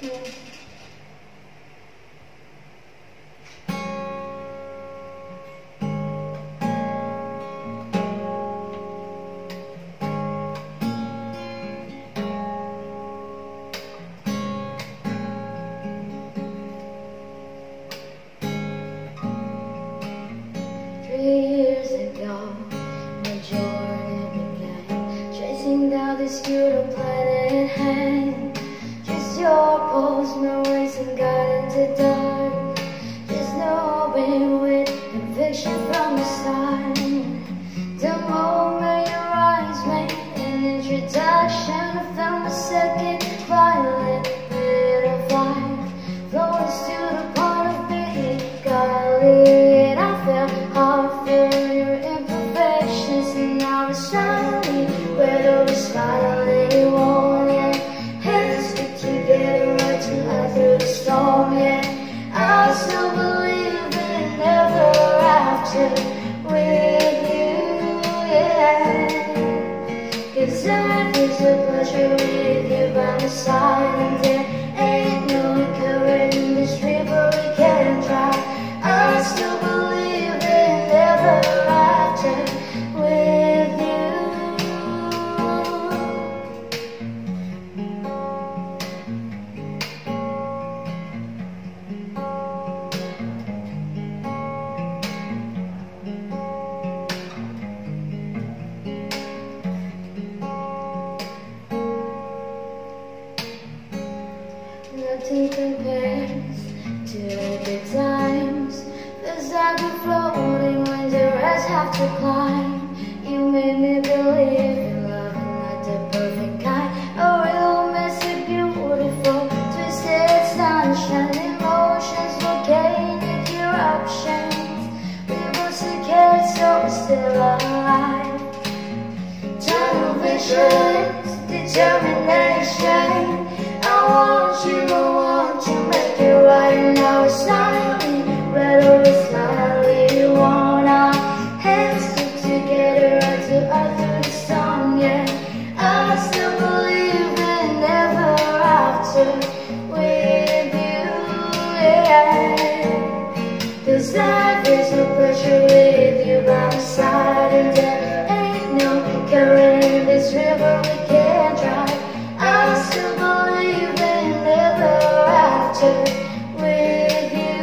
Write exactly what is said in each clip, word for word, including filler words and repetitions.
Years ago, my journey began, chasing down this beautiful planet hand. Just your pulse, my racing got into dark. Just knowing with conviction from the start. The moment your eyes made an introduction, I felt my second violin bit of life flowing to the part of me, golly, and I felt all feel your imperfections, and now it's shiny whether we smile or won't. Yeah, hands stick together right to light through the storm. Yeah, I still believe in ever after with you. Yeah, 'cause life is a pleasure with you by my side, and there ain't no current in this river we can't dry. I still believe in ever after with you. Nothing compares to the times, 'cause I've been floating when the rest have to climb. You made me believe in love and not the perfect kind, a real messy, beautiful, twisted sunshine, emotions, volcanic eruptions. We were scared, so we're still alive. Tunnel visions, determination. I want you, I want you, make it right, and now it's slowly, red over slowly, you want our hands stick together until after the storm. Yeah, I still believe in ever after with you. Yeah, 'cause life is a pleasure with you by my side, and there ain't no current in this river we can't dry. I still believe in ever after with you.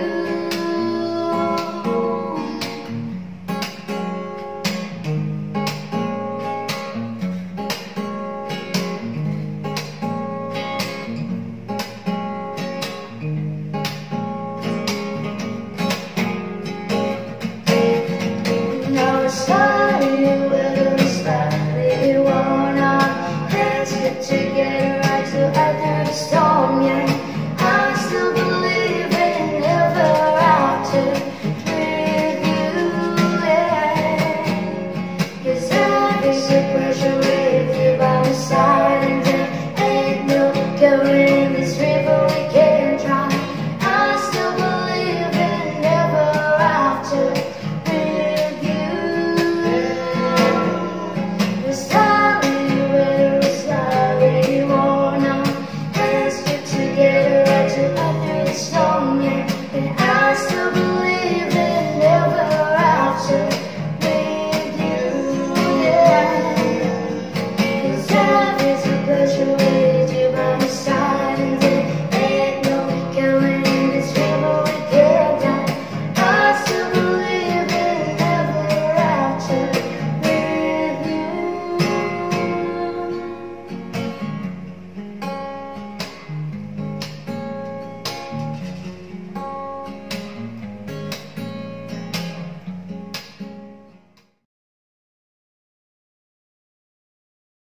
Now it's starting, whether we start, we want our hands get together.